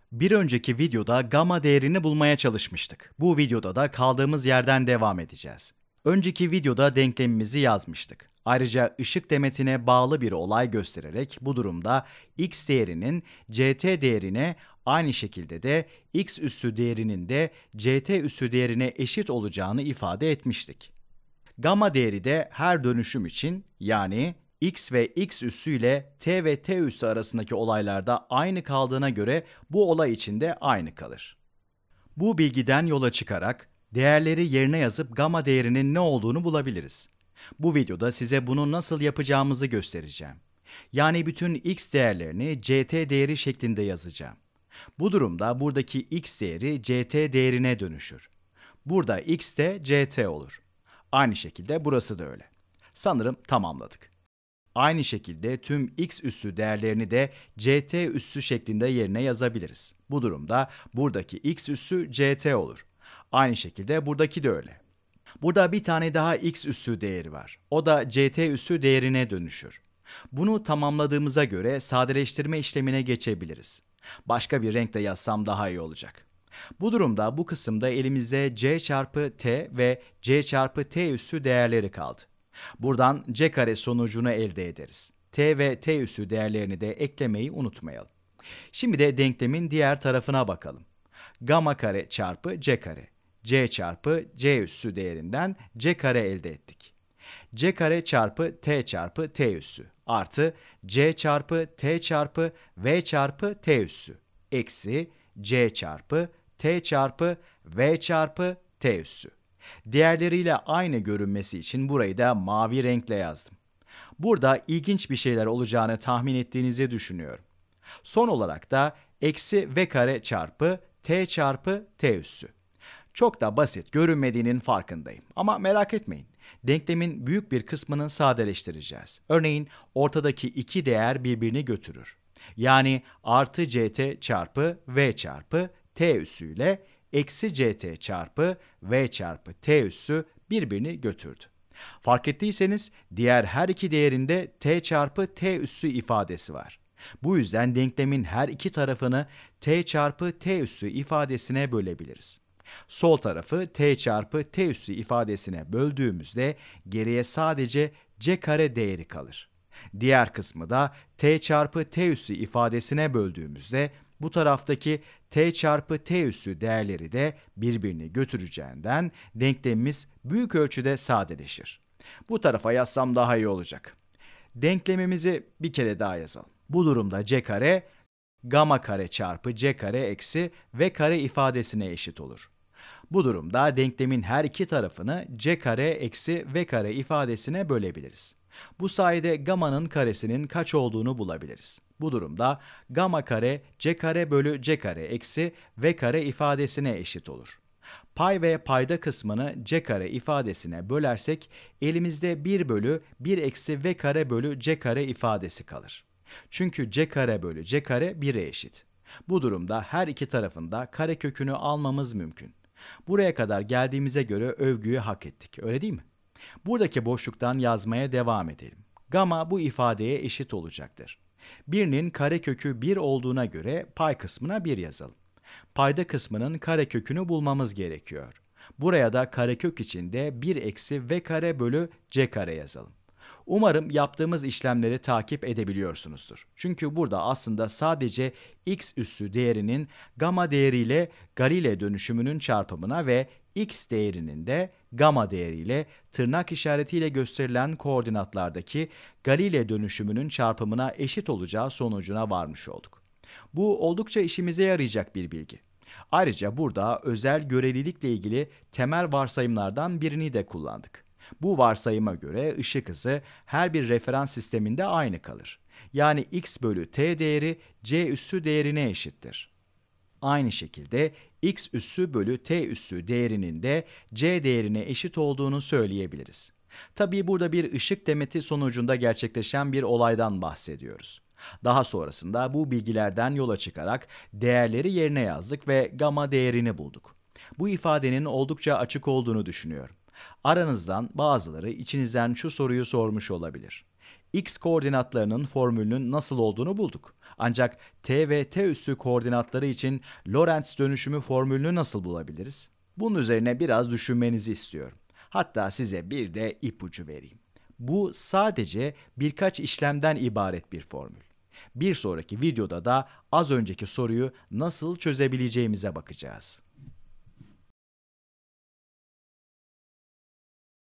Bir önceki videoda gamma değerini bulmaya çalışmıştık. Bu videoda da kaldığımız yerden devam edeceğiz. Önceki videoda denklemimizi yazmıştık. Ayrıca ışık demetine bağlı bir olay göstererek bu durumda x değerinin ct değerine aynı şekilde de x üssü değerinin de ct üssü değerine eşit olacağını ifade etmiştik. Gamma değeri de her dönüşüm için yani x ve x üssü ile t ve t üssü arasındaki olaylarda aynı kaldığına göre bu olay için de aynı kalır. Bu bilgiden yola çıkarak değerleri yerine yazıp gamma değerinin ne olduğunu bulabiliriz. Bu videoda size bunu nasıl yapacağımızı göstereceğim. Yani bütün x değerlerini ct değeri şeklinde yazacağım. Bu durumda buradaki x değeri ct değerine dönüşür. Burada x de ct olur. Aynı şekilde burası da öyle. Sanırım tamamladık. Aynı şekilde tüm x üssü değerlerini de ct üssü şeklinde yerine yazabiliriz. Bu durumda buradaki x üssü ct olur. Aynı şekilde buradaki de öyle. Burada bir tane daha x üssü değeri var. O da ct üssü değerine dönüşür. Bunu tamamladığımıza göre sadeleştirme işlemine geçebiliriz. Başka bir renkle yazsam daha iyi olacak. Bu durumda bu kısımda elimizde c çarpı t ve c çarpı t üssü değerleri kaldı. Buradan c kare sonucunu elde ederiz. T ve t üssü değerlerini de eklemeyi unutmayalım. Şimdi de denklemin diğer tarafına bakalım. Gamma kare çarpı c kare. C çarpı c üssü değerinden c kare elde ettik. C kare çarpı t üssü artı c çarpı t v çarpı t üssü eksi c çarpı v çarpı t üssü. Değerleriyle aynı görünmesi için burayı da mavi renkle yazdım. Burada ilginç bir şeyler olacağını tahmin ettiğinizi düşünüyorum. Son olarak da eksi v kare çarpı t üssü. Çok da basit görünmediğinin farkındayım ama merak etmeyin. Denklemin büyük bir kısmını sadeleştireceğiz. Örneğin ortadaki iki değer birbirini götürür. Yani artı ct çarpı v çarpı t üssü ile eksi ct çarpı v çarpı t üssü birbirini götürdü. Fark ettiyseniz diğer her iki değerinde t çarpı t üssü ifadesi var. Bu yüzden denklemin her iki tarafını t çarpı t üssü ifadesine bölebiliriz. Sol tarafı t çarpı t üssü ifadesine böldüğümüzde geriye sadece c kare değeri kalır. Diğer kısmı da t çarpı t üssü ifadesine böldüğümüzde bu taraftaki t çarpı t üssü değerleri de birbirini götüreceğinden denklemimiz büyük ölçüde sadeleşir. Bu tarafa yazsam daha iyi olacak. Denklemimizi bir kere daha yazalım. Bu durumda c kare, gamma kare çarpı c kare eksi v kare ifadesine eşit olur. Bu durumda denklemin her iki tarafını c kare eksi v kare ifadesine bölebiliriz. Bu sayede gamma'nın karesinin kaç olduğunu bulabiliriz. Bu durumda gamma kare c kare bölü c kare eksi v kare ifadesine eşit olur. Pay ve payda kısmını c kare ifadesine bölersek elimizde 1 bölü 1 eksi v kare bölü c kare ifadesi kalır. Çünkü c kare bölü c kare 1'e eşit. Bu durumda her iki tarafında karekökünü almamız mümkün. Buraya kadar geldiğimize göre övgüyü hak ettik, öyle değil mi? Buradaki boşluktan yazmaya devam edelim. Gamma bu ifadeye eşit olacaktır. 1'nin karekökü 1 olduğuna göre pay kısmına 1 yazalım. Payda kısmının karekökünü bulmamız gerekiyor. Buraya da karekök içinde 1 eksi v kare bölü c kare yazalım. Umarım yaptığımız işlemleri takip edebiliyorsunuzdur. Çünkü burada aslında sadece x üssü değerinin gamma değeriyle Galile dönüşümünün çarpımına ve x değerinin de gamma değeriyle tırnak işaretiyle gösterilen koordinatlardaki Galile dönüşümünün çarpımına eşit olacağı sonucuna varmış olduk. Bu oldukça işimize yarayacak bir bilgi. Ayrıca burada özel görelilikle ilgili temel varsayımlardan birini de kullandık. Bu varsayıma göre ışık hızı her bir referans sisteminde aynı kalır. Yani x bölü t değeri c üssü değerine eşittir. Aynı şekilde x üssü bölü t üssü değerinin de c değerine eşit olduğunu söyleyebiliriz. Tabii burada bir ışık demeti sonucunda gerçekleşen bir olaydan bahsediyoruz. Daha sonrasında bu bilgilerden yola çıkarak değerleri yerine yazdık ve gamma değerini bulduk. Bu ifadenin oldukça açık olduğunu düşünüyorum. Aranızdan bazıları içinizden şu soruyu sormuş olabilir. X koordinatlarının formülünün nasıl olduğunu bulduk. Ancak t ve t üssü koordinatları için Lorentz dönüşümü formülünü nasıl bulabiliriz? Bunun üzerine biraz düşünmenizi istiyorum. Hatta size bir de ipucu vereyim. Bu sadece birkaç işlemden ibaret bir formül. Bir sonraki videoda da az önceki soruyu nasıl çözebileceğimize bakacağız.